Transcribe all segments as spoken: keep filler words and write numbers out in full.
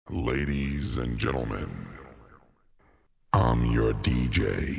Ladies and gentlemen, I'm your D J.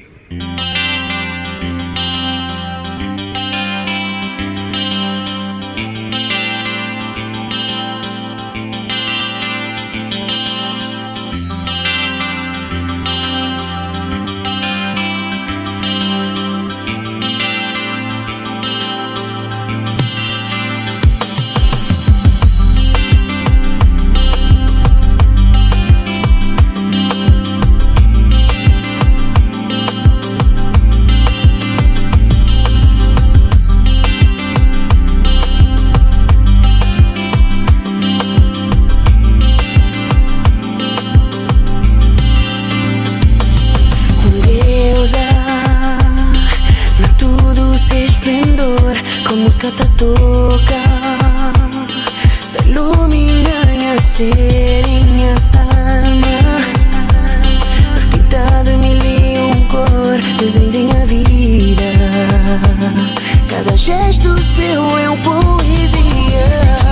Com música te toca, te ilumina minha ser e minha alma. Pintado em mil e um cor, desenho de minha vida. Cada gesto seu é uma poesia.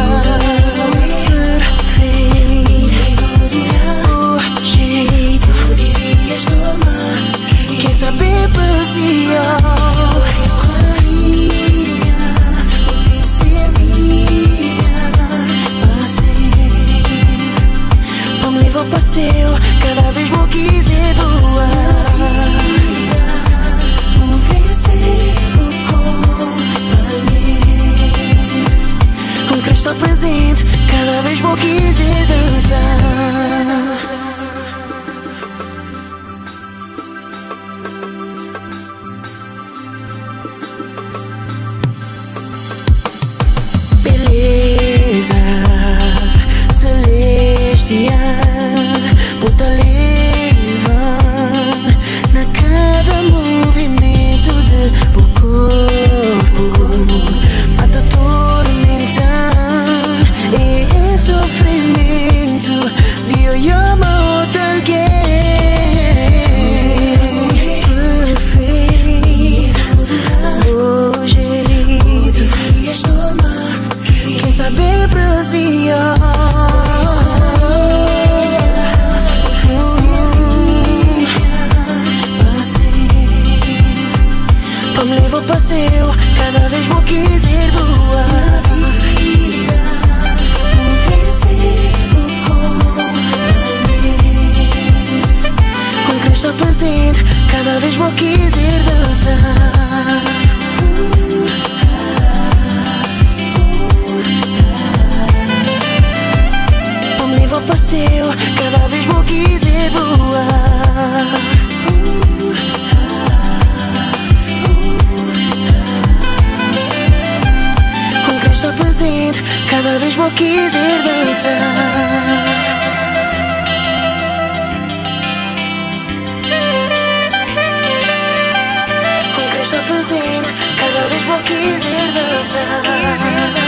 Perfeito, o jeito devias tomar. Quem sabe apreciar. Vou passeio, cada vez vou quiser voar. Um recebo companhia. Um Cristo presente, cada vez vou quiser dançar. Beleza celestial, bota leva na cada movimento de o corpo. Mata tormenta e sofrimento de eu amo alguém. Perfeito, o jeito devias tomar. Quem sabe apreciar. Levo passeio, cada vez vou quiser voar. Um recebo companhia. Com Cristo presente, cada vez vou quiser dançar. Como levo passeio, cada vez vou quiser voar. Estou presente, cada vez vou quiser dançar. Com Cristo presente, cada vez vou quiser dançar.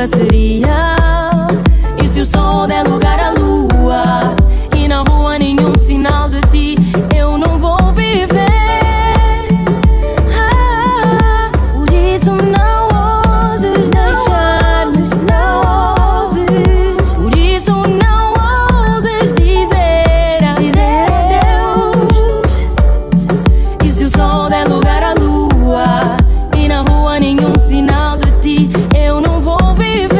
nunca seria. E se o sol der lugar à lua e na rua nenhum sinal de ti, eu não vou viver. Ah, por isso não ouses deixar-me, não ouses. Por isso não ouses dizer adeus. E se o sol der lugar à lua e na rua nenhum sinal de ti, eu não vou viver.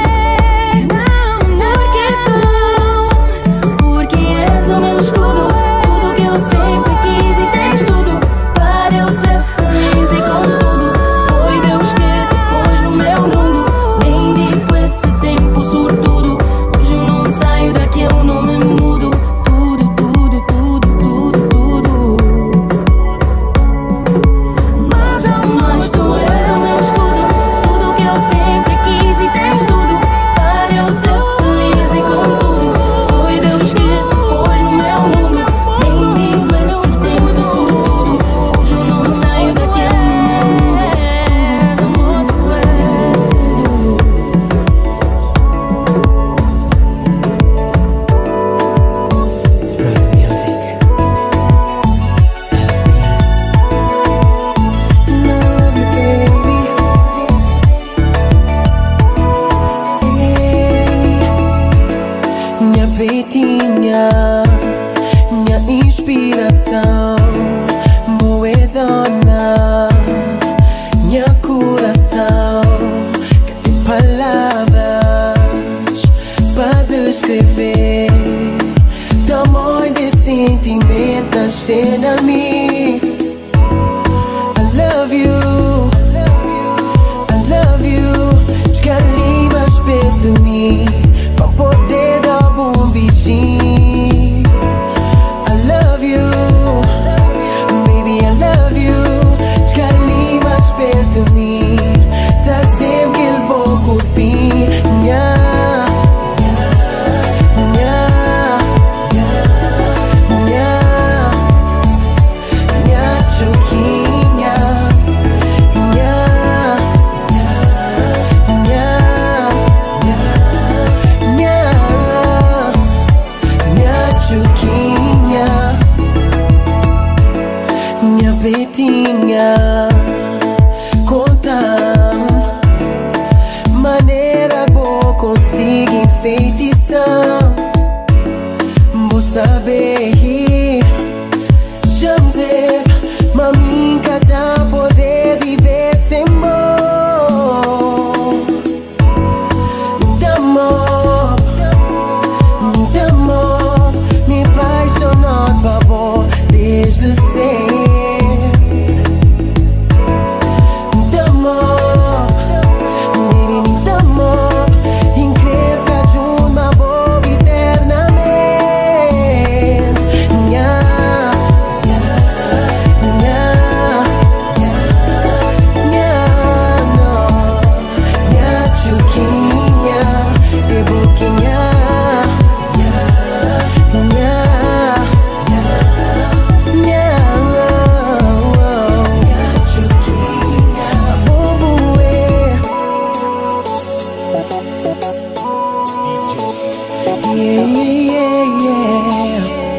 Pretinha, minha inspiração, boa dona, minha coração, que tem palavras para descrever tamanho de sentimento nascer na mim. I love you, I love you, descalei mais perto de mim, para poder dar um beijinho. I love you, baby, I love you, descalei mais perto de mim, tá sempre aquele bom corpinho. Nha, nha, nha, nha, nha, choquinha. Nha, nha, nha, nha, nha, choquinha. Minha pretinha, conta maneira boa consigo enfeitiçar. Vou saber, chame, mami, cada poder viver sem amor. D'amor, d'amor, me apaixonado por amor desde sempre. D'amor, baby, d'amor, incrível ficar junto, mas vou eternamente. Nha, nha, nha, nha, no, nha, chuquinha, e boquinha. Nha, nha, nha, nha, chuquinha, bubuê. Yeah, yeah, yeah.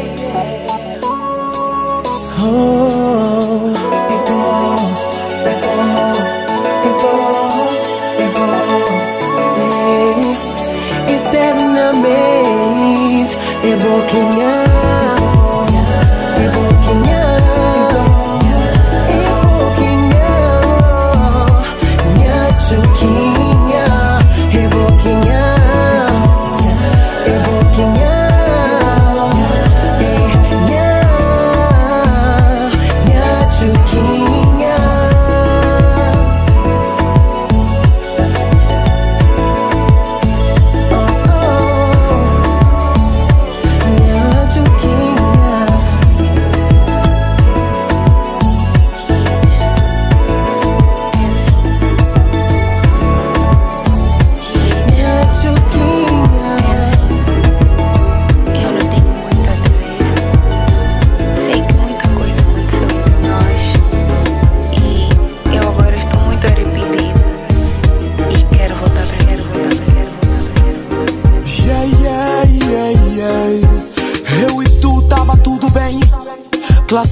Oh, é bom, é bom, é bom, é bom, é eternamente, é boquinha, é boquinha, é boquinha, minha chuquinha, é boquinha. É boquinha, é nha, nha, chuquinha. Oh, oh, nha, chuquinha.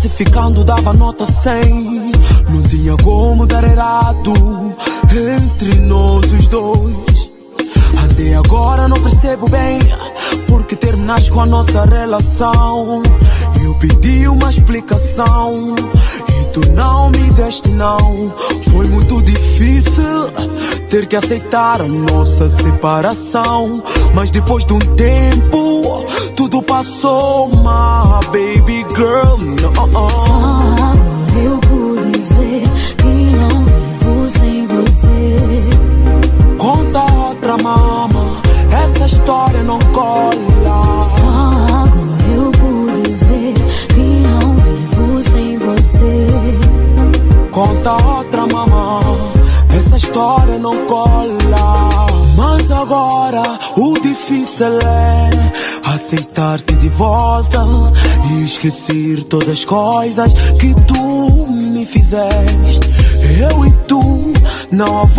classificando dava nota cem. Não tinha como dar errado entre nós os dois. Até agora não percebo bem porque terminaste com a nossa relação. Eu pedi uma explicação e tu não me deste não. Foi muito difícil ter que aceitar a nossa separação, mas depois de um tempo tudo passou, my baby girl. No. Só agora eu pude ver que não vivo sem você. Conta outra, mama, essa história não cola. Só agora eu pude ver que não vivo sem você. Conta outra, mama, essa história não cola. Mas agora o difícil é aceitar-te de volta e esquecer todas as coisas que tu me fizeste. Eu e tu não há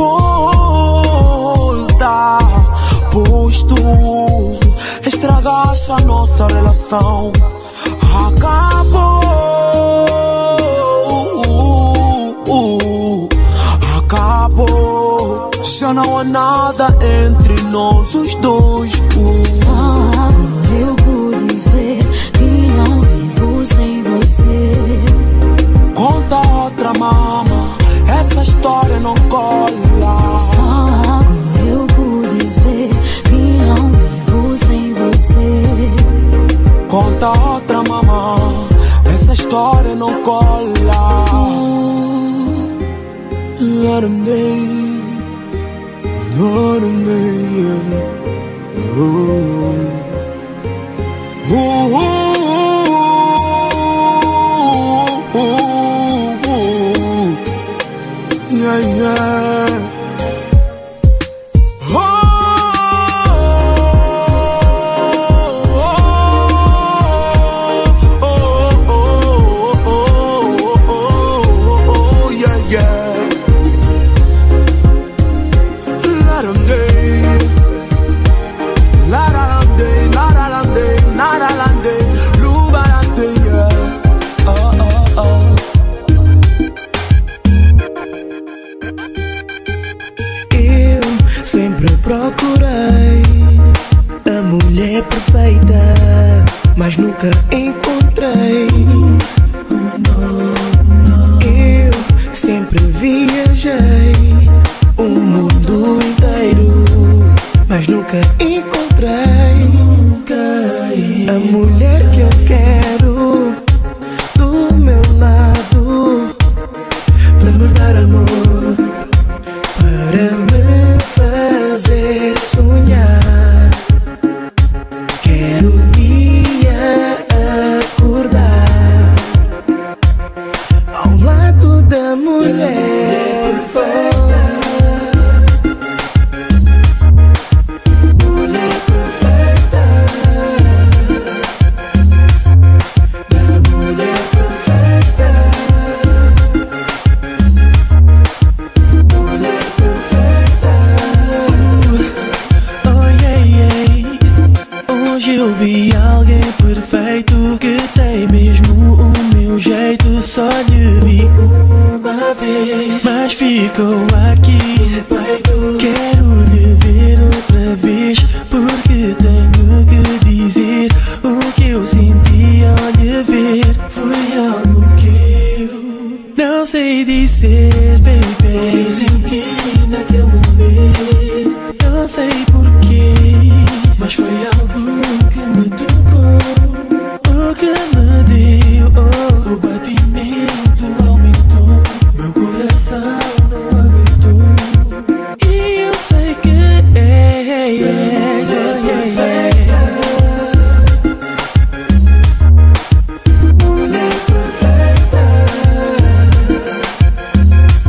volta, pois tu estragaste a nossa relação. Acabou, acabou. Já não há nada entre nós os dois. Só agora eu pude ver que não vivo sem você. Conta outra, mama, essa história não cola. Só agora eu pude ver que não vivo sem você. Conta outra, mama, essa história não cola. Let him day. Not a man. Oh. Oh, oh, oh, oh. Yeah, yeah. Oh, oh, oh, oh, oh, oh, yeah, yeah. Procurei a mulher perfeita, mas nunca encontrei. Eu sempre viajei o mundo inteiro, mas nunca encontrei a mulher que eu quero do meu lado, para me dar amor, para me fazer sonhar. Quero um dia acordar ao lado da mulher perfeita. Mulher perfeita. Da mulher perfeita. Mulher perfeita. Hoje eu vi alguém perfeito que tem mesmo o meu jeito. Só lhe vi uma vez, mas ficou aqui no peito. Quero lhe ver outra vez, porque tenho que dizer o que eu senti ao lhe ver. Foi algo que eu não sei dizer, baby. Eu senti naquele momento, não sei porquê, mas foi algo que me tocou, o que me deu, oh, o batimento aumentou, meu coração não aguentou. E eu sei que é, é, é, é, é. Mulher perfeita.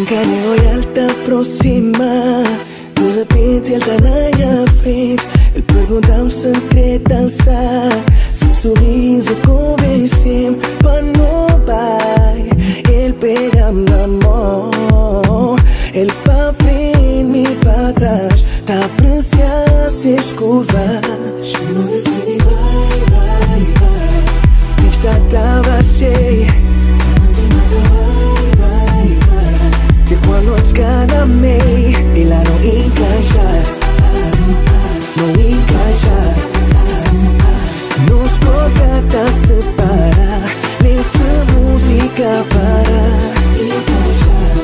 Encarei olhar, te aproxima. De repente ele tá na minha frente. Ele pergunta-me se quer dançar. Seu sorriso convence-me pra não vai. Ele pega-me na mão. Ele pra frente e pra trás. Tá a apreciar se escovas. Não decide, vai, vai, vai. Pista tava cheia. De quando te ganamei, e lá não encaixar, não encaixar. Nos colocar tá separar, nessa música parar. Encaixar,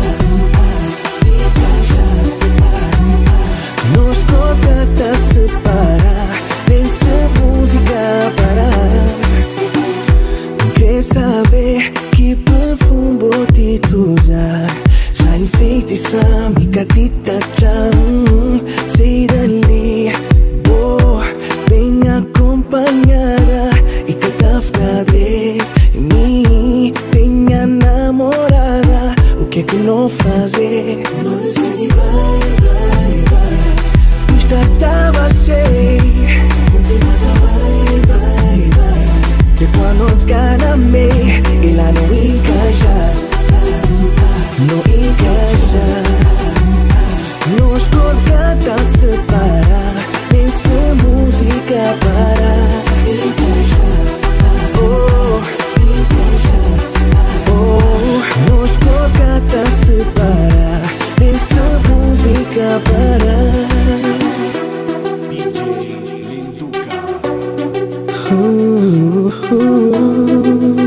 encaixar. Nos colocar tá separar, nessa música parar. Quer saber que perfume bote tu usar? Já enfeitiçar, me catita já, hum, sei dali, boa, bem acompanhada. E que tá ficando dentro de mim, tenha namorada. O que é que não fazer? Não decide, vai, vai, vai. Pista tava cheia. Continuada, vai, vai, vai. De quando te ganamei, e lá não encaixa. Não encaixa. Nos colocar separar, nessa música parar. Encaixa, oh, encaixa, oh. Nos colocar separar, nessa música parar. D J Linduca. uh, uh.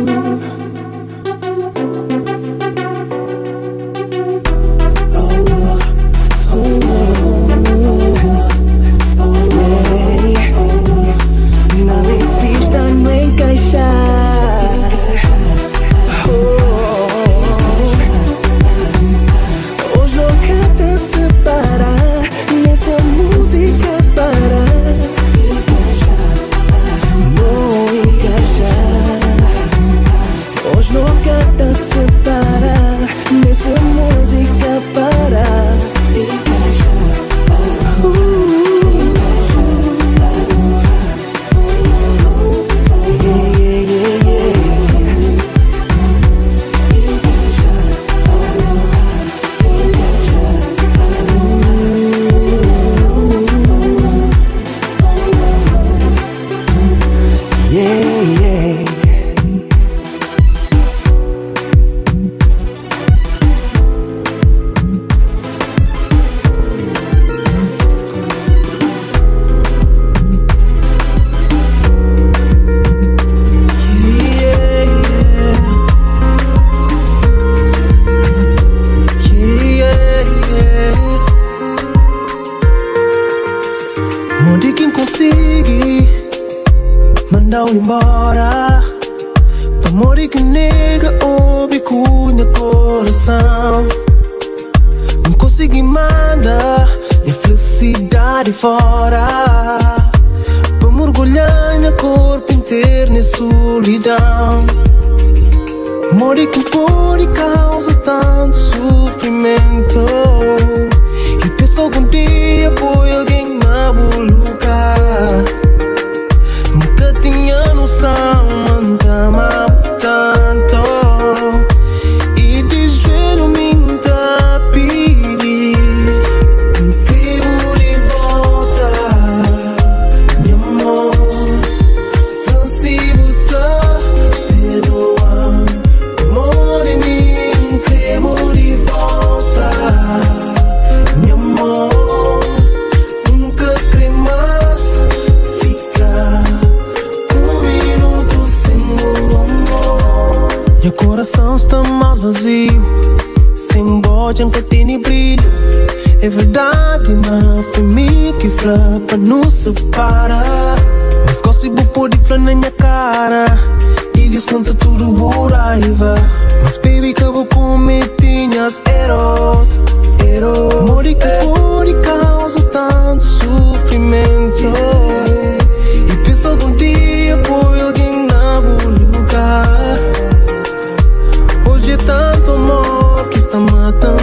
Embora, amor que nega ouve cunha coração. Não consegui mandar minha felicidade fora, pra mergulhar no corpo inteiro na solidão. Amor que pode causar tanto sofrimento, e penso algum dia por alguém na boa lugar. Nunca tinha noção, manda-me tanto. E desjoelho-me a pedir, quero de volta, meu amor. Francisco, perdoa, amor em mim, quero de volta, meu amor. Nunca quero mais ficar meu coração está mais vazio, sem boja que tem brilho. É verdade, mas foi mim que flapa nos separa. Mas consigo pôr flor na minha cara e desconta tudo por raiva. Mas baby, que eu vou cometer as erros, erros. Amor que pode causar tanto sofrimento, e penso algum dia por alguém na boa lugar. Hoje é tanto amor que está matando.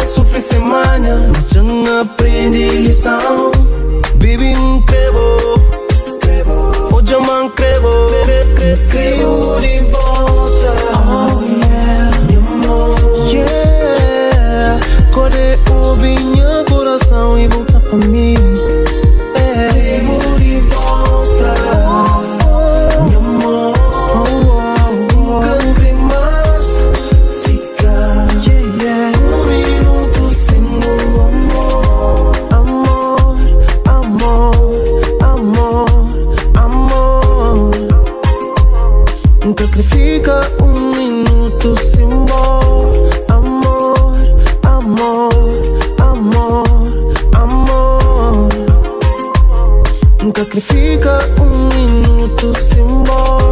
sofri sem manha, mas já não aprendi lição. Baby, não crevo, hoje eu não crevo, crevo de volta. Oh yeah, meu amor, yeah. Corre o minha coração e volta pra mim. Crevo de volta, meu amor. Nunca queria mais ficar, yeah, yeah. Um minuto sem meu amor. Amor, amor, amor, amor. Nunca queria ficar um minuto sem amor. Amor, amor, amor, amor. Nunca queria ficar um minuto sem amor.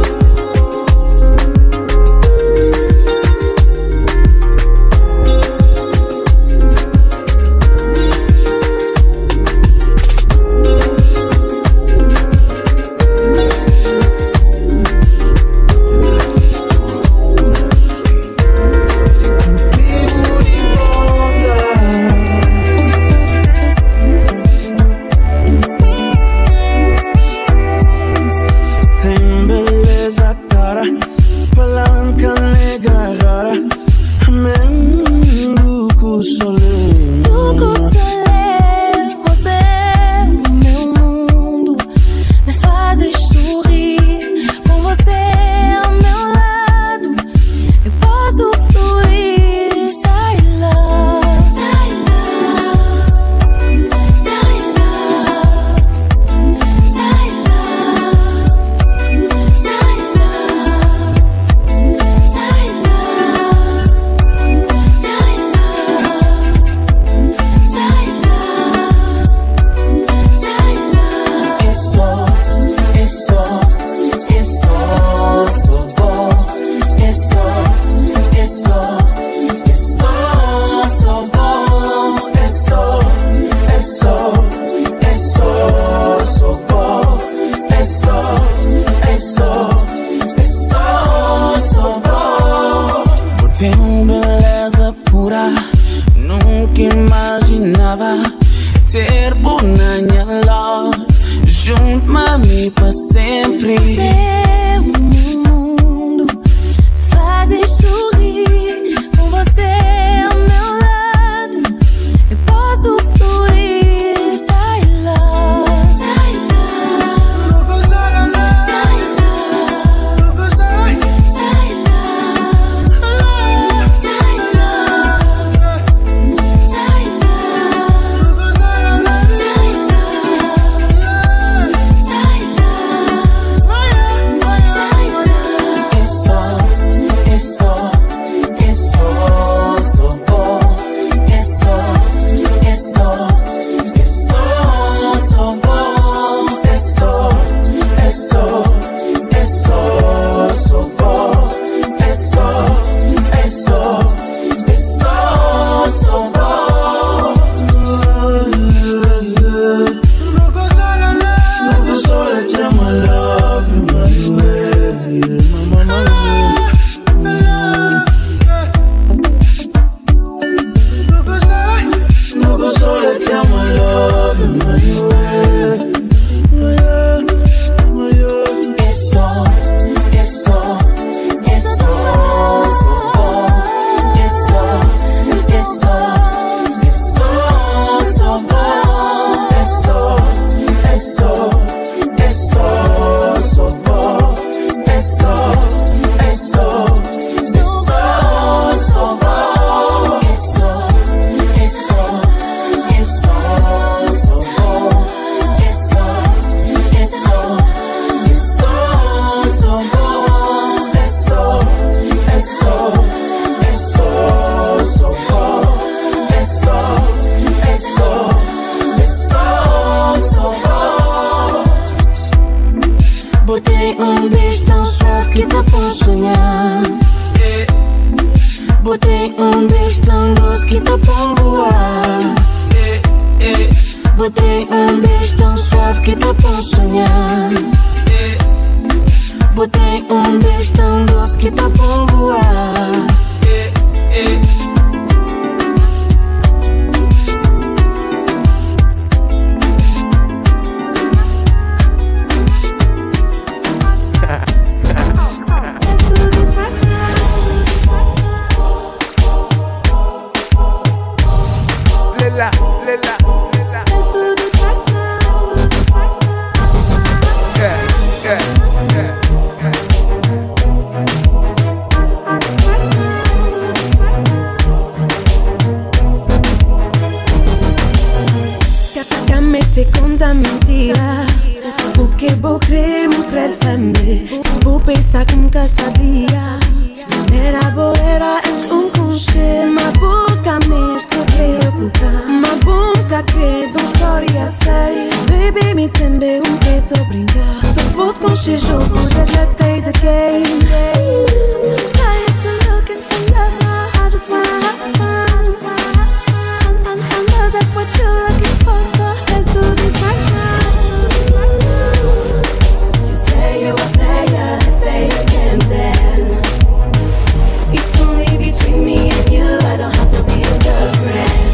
Botei um beijo tão doce que tá pra voar. Botei um beijo tão suave que tá pra sonhar. Botei um beijo tão doce que tá pra voar. Vou pensar que nunca sabia. Era boa, era antes um conchê. Uma boca me estou preocupar. Uma boca credo, uma história séria. Baby, me entende um que só brincar. Só vou com esse jogo, let's play the game. I'm tired to looking for love now. I just wanna have fun, I just wanna have fun. And I know that's what you're looking for, so let's do this right now. You say you're a player, let's play again then. It's only between me and you, I don't have to be your girlfriend.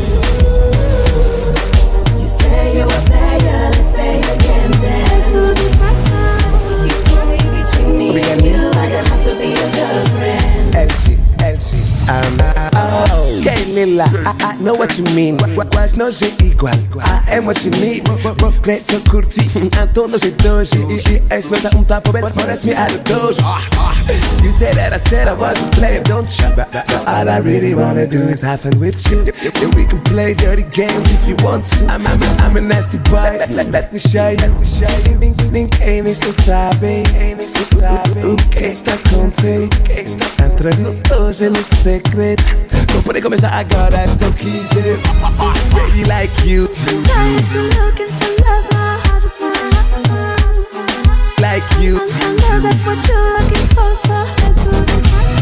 You say you're a player, let's play again then. Let's do this right now. It's only between me and you, I don't have to be your girlfriend. L G, L G, um, oh, okay, Lila, I, I know what you mean. Quase não é igual, I am what you need. Great, so curti, então nós é dois. E esse não tá um tapa, parece me out of dojo. You said that I said I was a player, don't you? All I really wanna do is have fun with you. And we can play dirty games if you want to. I'm, I'm, I'm a nasty boy, let, let, let me show you. Ninguém está sabe o que está acontecendo entre nós hoje no segredo. Não pode começar agora, não quiser. Baby like you. I'm tired to looking for love now. I just wanna have fun, I just wanna have fun. Like you. And I know that's what you're looking for, so let's do this right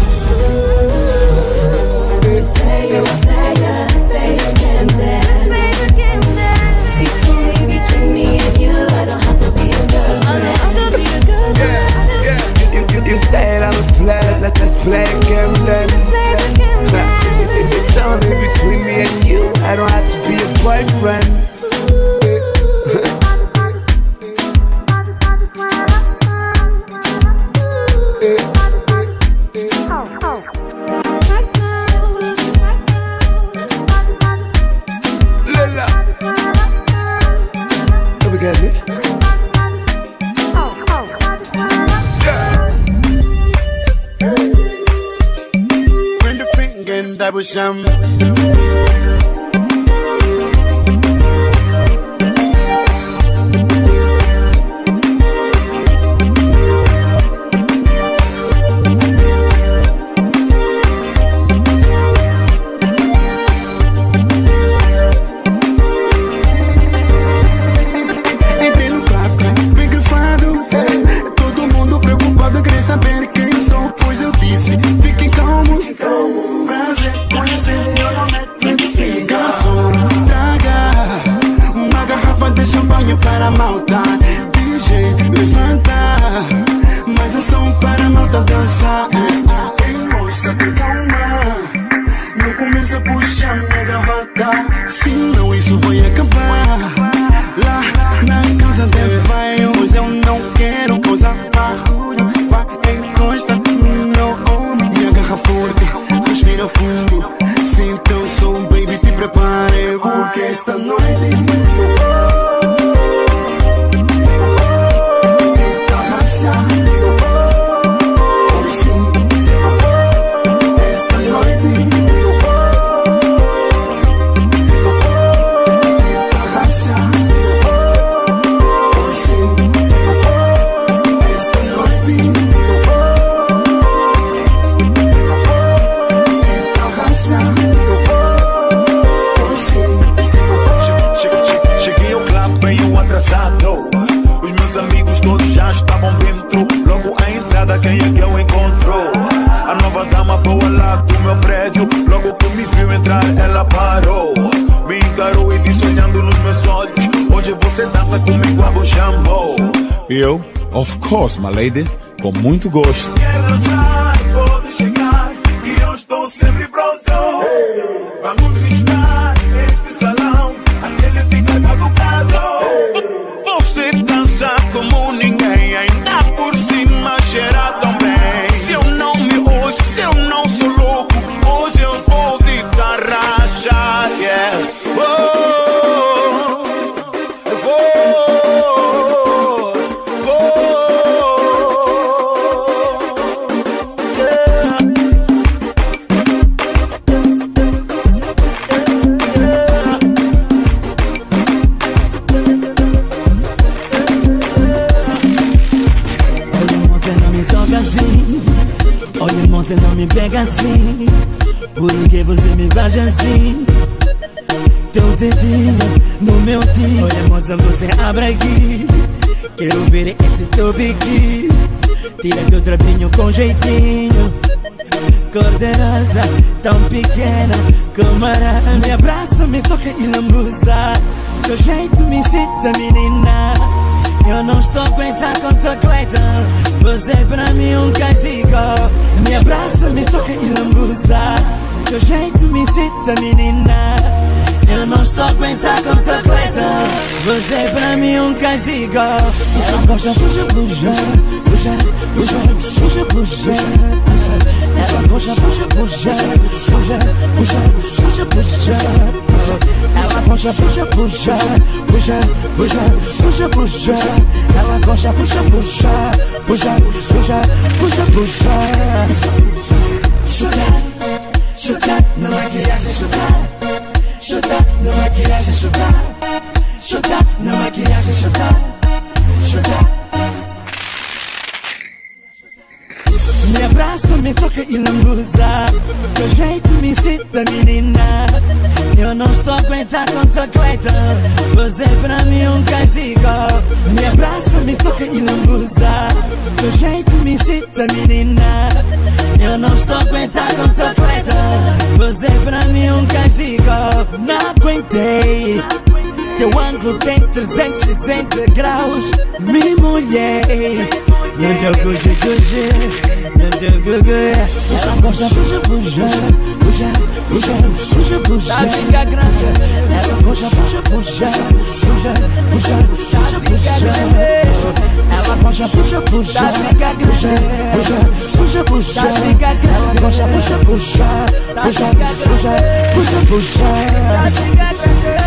now. You say you're a player, let's play again then. Let's play again then. It's only between me and you, I don't have to be a girl. I don't have to be a girl. Yeah, yeah. You, you, you said I'm a player, let us play again then. Let's play again then. It's only between me and you, I don't have to be a boyfriend. Some para malta, D J levanta, mais um som para malta dançar. Ei moça, tem calma, não começa a puxar minha gravata, senão isso vai acabar. Lá na casa dele vai, hoje eu não quero causar barulho. Vai, encosta no meu ombro, me agarra forte, respira fundo. Sinta o som, baby, te prepare, porque esta noite eu, of course, my lady, com muito gosto. Quer dançar, pode chegar, e eu estou sempre pronto. Hey. Vamos estar neste salão, até ele fica caducado. Hey. Você dança como ninguém, ainda por cima cheira tão bem. Se eu não me ouço, se eu não sou louco, hoje eu vou de tarraxa, yeah. Oh. não me toca assim. Olha, irmão, você não me pega assim. Por que você me faz assim? Teu dedinho no meu tio. Olha, moça, você abre aqui. Quero ver esse teu biquíni. Tira teu trapinho com jeitinho. Cor-de-rosa, tão pequena, camarada. Me abraça, me toca e lambuza. Teu jeito me incita, menina. Eu não estou aguentando com tua cleita. Você é pra mim um castigo. Me abraça, me toca e lambuza. Teu jeito me incita, menina. Eu não estou aguentando com tua cleita. Você é pra mim um castigo. Puxa, puxa, puxa, puxa, puxa, puxa, puxa, puxa. Ela puxa, puxa, puxa, puxa, puxa, puxa, puxa. Ela puxa, puxa, puxa, puxa, puxa, puxa, puxa. Ela puxa, puxa, puxa, puxa, puxa, puxa, puxa. Chuta, chuta, na maquiagem, chuta. Chuta, na maquiagem, chuta. Chuta, na maquiagem, chuta. Chuta. Me abraça, me toca e lambuza. Teu jeito me incita, menina. Eu não estou aguentando com tua cleita. Você é pra mim um castigo. Me abraça, me toca e lambuza. Teu jeito me incita, menina. Eu não estou aguentando com tua cleita. Você é pra mim um castigo. Não aguentei. Teu ângulo tem trezentos e sessenta graus. Me molhei. Não te cuja, cuja. Não te cuja. Ela puxa, puxa, puxa, puxa, puxa, puxa, puxa. Tá fica grande. Ela puxa, puxa, puxa, puxa, puxa, puxa, puxa. Ela puxa, puxa, puxa, tá fica grande. Puxa, puxa, puxa, tá fica grande. Ela puxa, puxa, puxa, puxa, puxa, puxa, puxa. Tá fica grande.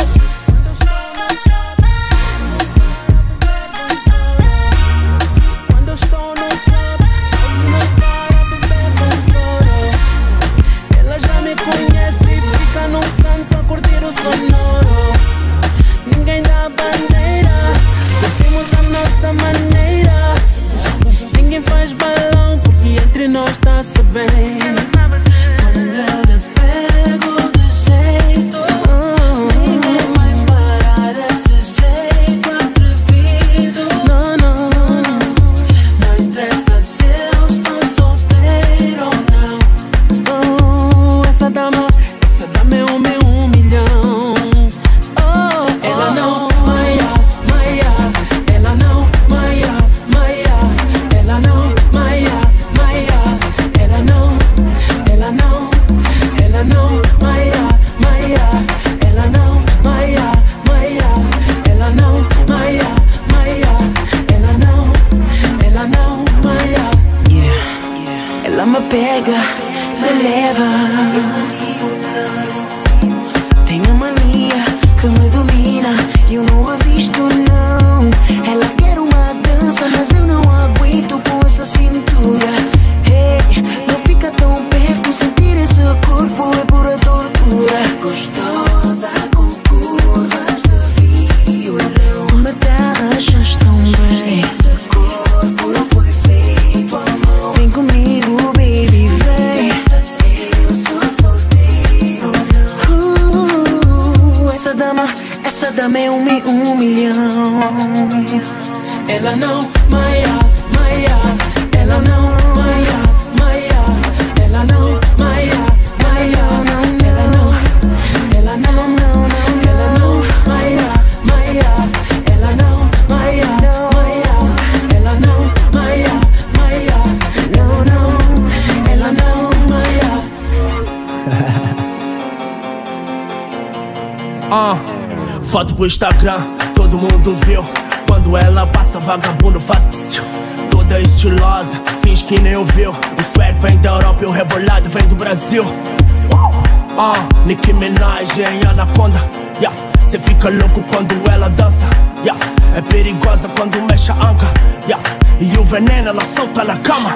Foto pro Instagram, todo mundo viu. Quando ela passa, vagabundo faz psiu. Toda estilosa, finge que nem ouviu. O swag vem da Europa e o rebolado vem do Brasil. Ah, uh, Nicki Minaj em Anaconda, yeah. Cê fica louco quando ela dança, yeah. É perigosa quando mexe a anca, yeah. E o veneno ela solta na cama.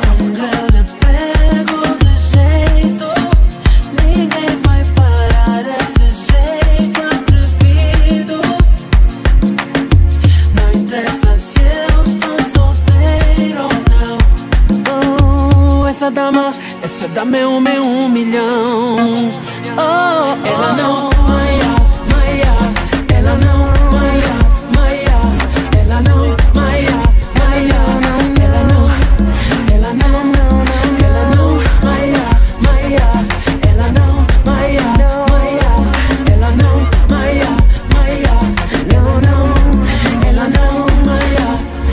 essa dama, essa dama é um meu um milhão. Oh, ela não maia, maia, ela não maia, maia, ela não maia, maia, ela não, ela não, ela não maia, maia, ela não maia, maia, ela não maia, maia, ela não, ela não maia.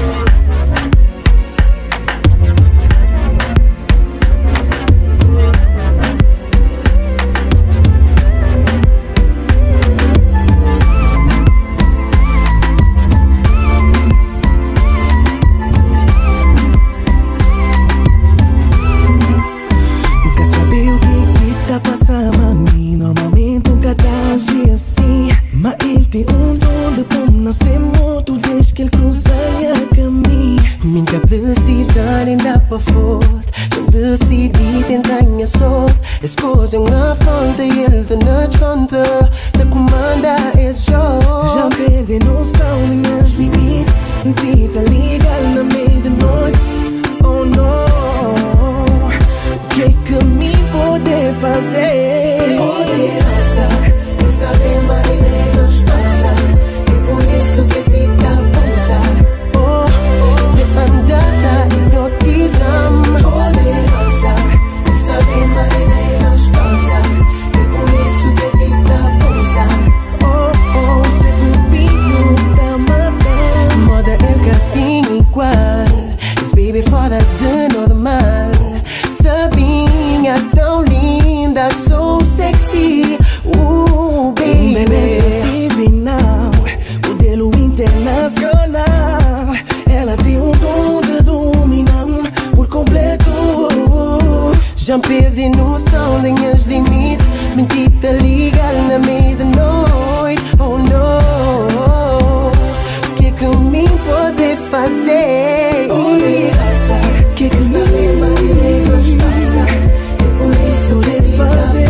Mas ele tem um dom de bom nascer morto desde que ele cruza a caminho. Minha decisão ainda para forte, eu decidi tentar minha sorte. As coisas na fronte e ele de noite conta, de comandar esse jogo. Já perdi noção de meus limites, tenta ligar na meia da noite. Oh não, o que é que me pode fazer? Poderosa, e saber mais ele é gostosa, e por isso que te dá força. Oh, se andada hipnotiza. Poderosa, e saber mais ele é gostosa, e por isso que te dá força. Oh, oh, se cupido tá matando. Moda é gatinho igual, this baby fora de normal. Sabinha tão linda, so sexy. Uh, baby, baby now, modelo internacional. Ela tem um dom de dominar por completo. Já perdi noção de minhas limites, mentira ligar na meia da noite. Oh no, o que é que me pode fazer? Poderosa, o que é que me pode gostosa, e por isso deve fazer.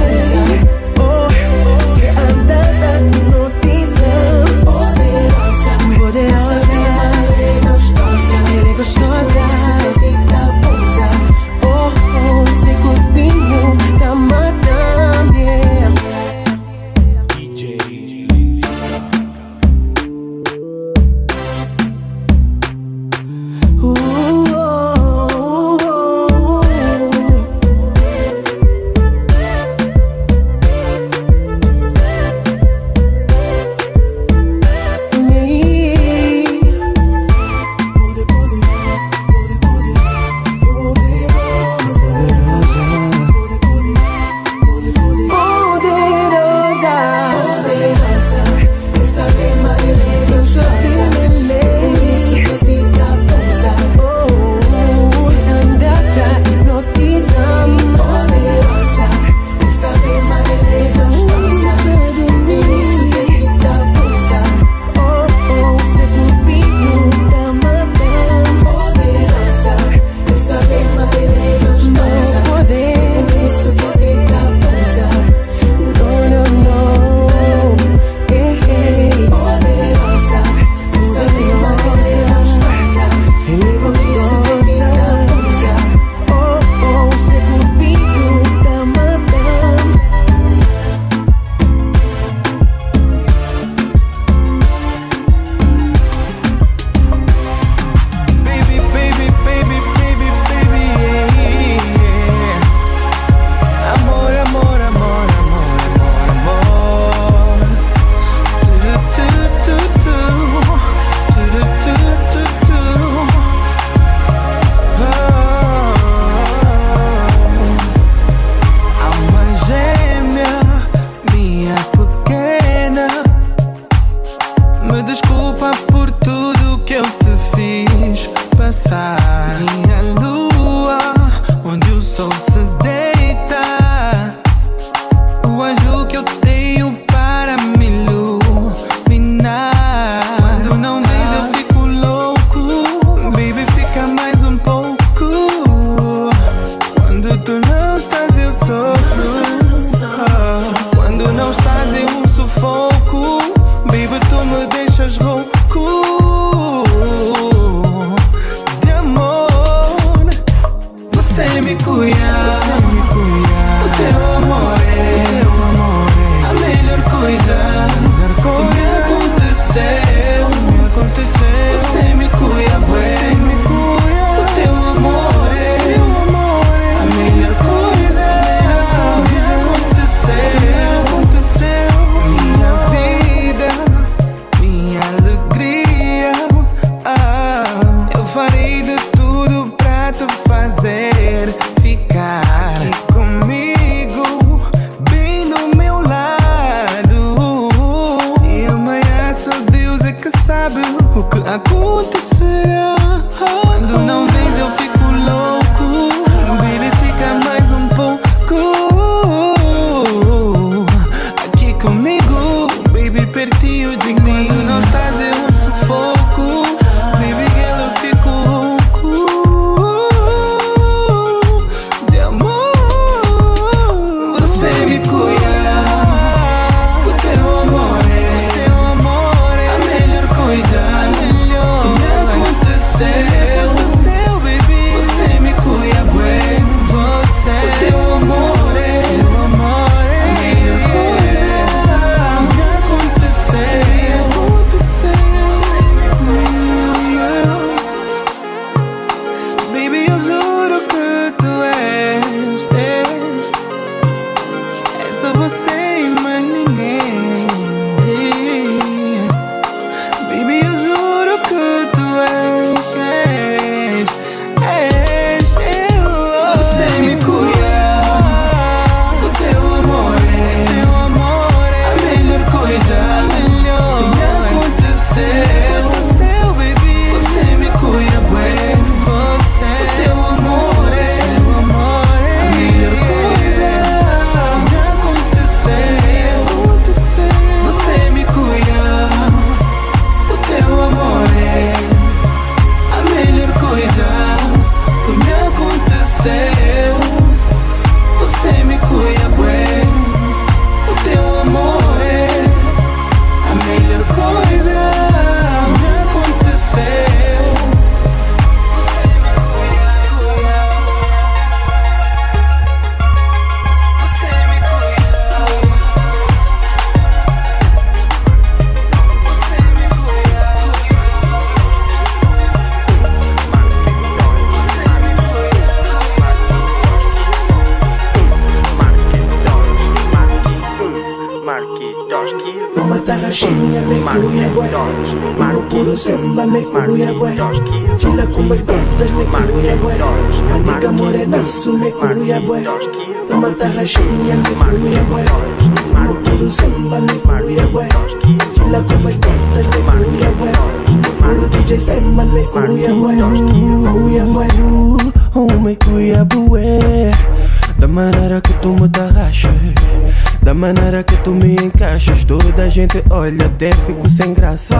Gostosa, oh, oh, esse corpinho tá matando, yeah. D J me cuida, você me cuida. O teu amor é, o teu amor é a melhor coisa, a melhor coisa que me aconteceu, me aconteceu. Você me cuida, você me cuida. O teu amor é, o teu amor é a melhor coisa que me aconteceu, aconteceu. Minha vida, minha alegria, ah, eu farei de tudo pra te fazer ficar aqui comigo, bem do meu lado. E amanhã só Deus é que sabe o que acontecerá. Quando não vens eu fico louco, baby, fica mais um pouco aqui comigo, baby, pertinho de mim. Quando não estás eu um sufoco, baby girl, eu fico louco de amor. Você me cuida, o teu amor é, o teu amor é a melhor coisa, a melhor que me aconteceu, aconteceu, baby. Você me cuida, bueno, você. O teu amor é, o teu amor é a melhor coisa que me aconteceu, aconteceu. Baby, eu juro que tu és, és, é só você e mais ninguém. Baby, eu juro que tu és, és, és, eu. Você me cuida, o teu amor é, o teu amor é a melhor coisa, a melhor que me aconteceu, aconteceu, baby. Você me cuida, bueno, você. O teu amor é, o teu amor é a melhor coisa que me aconteceu, aconteceu. Você me cuida, o teu amor é a melhor coisa que me aconteceu. Você me cuida, bueno, o teu amor é a melhor coisa que me aconteceu. Você me cuida, você me cuida, Uma tarraxinha me cuia, bué. No puro samba me cuia, bué. Chila com umas brotas me cuia, bué. Amiga morenaço me cuia, bué. Uma tarraxinha me cuia, bué. No puro samba me cuia, bué. Chila com umas brotas me cuia, bué. No puro D J Samba me cuia, bué. Cuia, bué. Oh, me cuia, bué. Da maneira que tu me tarraxas, da maneira que tu me encaixas, toda a gente olha, até fico sem graça.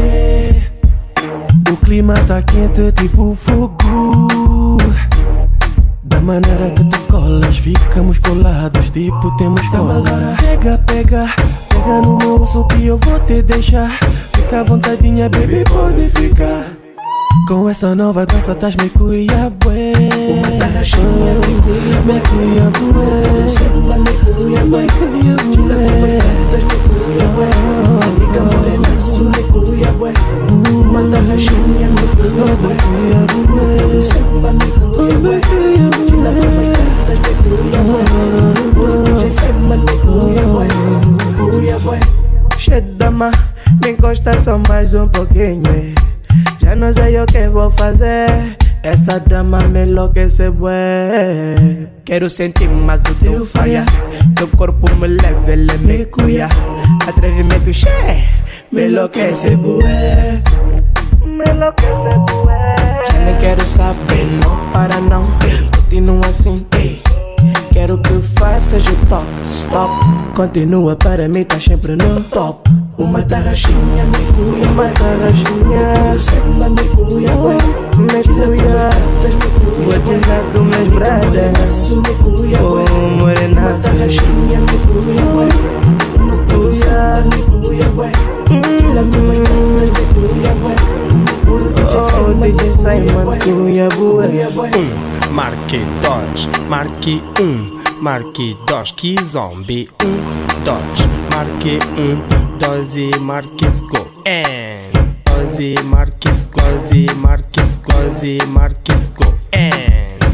O clima tá quente tipo fogo. Da maneira que tu colas, ficamos colados, tipo temos cola. Pega, pega, pega no meu osso que eu vou te deixar. Fica à vontadinha, baby, pode ficar. Com essa nova dança tás me cuia, bué. Uma tarraxinha me cuia, me cuia, bué. Samba me cuia, me cuia, bué. Me cuia, bué. Amiga morenaço me cuia, bué. Uma tarraxinha me cuia, me cuia, bué. Samba me cuia, me cuia, bué. Me cuia, bué. D J Samba me cuia, bué. Cuia, bué. Chedama, me encosta só mais um pouquinho. Já não sei o que vou fazer. Essa dama me enlouquece, bué. Quero sentir mais o teu faia. Teu corpo me leva, ele me cuia. Atrevimento cheio, me enlouquece, bué. Me enlouquece, bué. Já nem quero saber, não para não. Continua assim, quero que faças o top, stop. Continua para mim, tá sempre no top. Uma tarraxinha me cuia, uma tarraxinha. Samba me cuia, bué. Me cuia, vou te dar com meus bradas. Me cuia, bué. Morenaço, uma tarraxinha me cuia, bué. No cuia, me cuia, bué. Tira com meus bradas, me cuia, bué. Puro D J Samba D J Simon Cuiabué. Um, marque dois, marque um, marque dois, que zombie. Um, dois, marque um, dois e marque go. And dois e marque dois e marque dois e marque go. And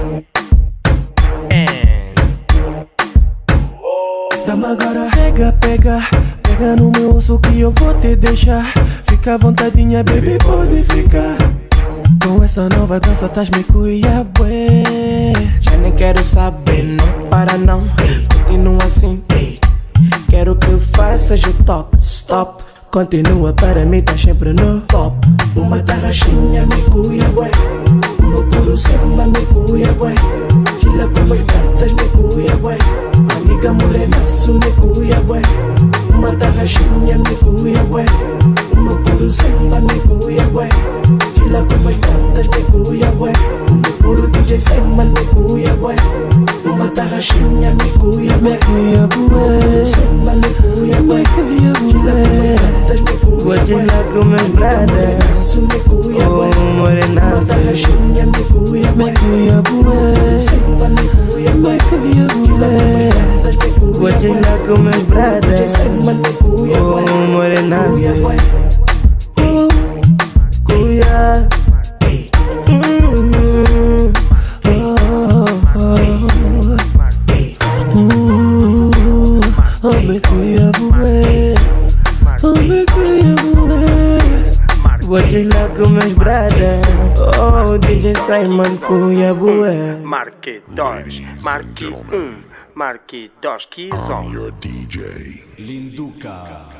and Dá-me agora, pega, pega, pega no meu osso que eu vou te deixar. Fica à vontadinha, baby, pode ficar. Com essa nova dança estás me Cuiabué. Já nem quero saber, não para não, continua assim. Quero que eu faças o toque, stop. Continua para mim, tá sempre no top. Uma tarraxinha me Cuiabué, uma puro samba me Cuiabué. Chila com as pratas me Cuiabué, amiga morenaço me Cuiabué. Uma tarraxinha me Cuiabué, uma puro samba me Cuiabué. Chila com as pratas me Cuiabué, uma puro D J Simon me Cuiabué. Uma tarraxinha me Cuiabué, Cuiabué, samba me Cuiabué, Cuiabué. Vou te lá com meus brothers, oh morenaço. Uma tarraxinha me Cuiabué, Cuiabué, samba me Cuiabué, Cuiabué. Vou te lá com meus brothers, oh morenaço. Cuiabué. Vou te lá com meus brothers, oh D J Simon Cuiabué. marque dois, marque um, marque dois, que I'm zombie. your D J. Linduca.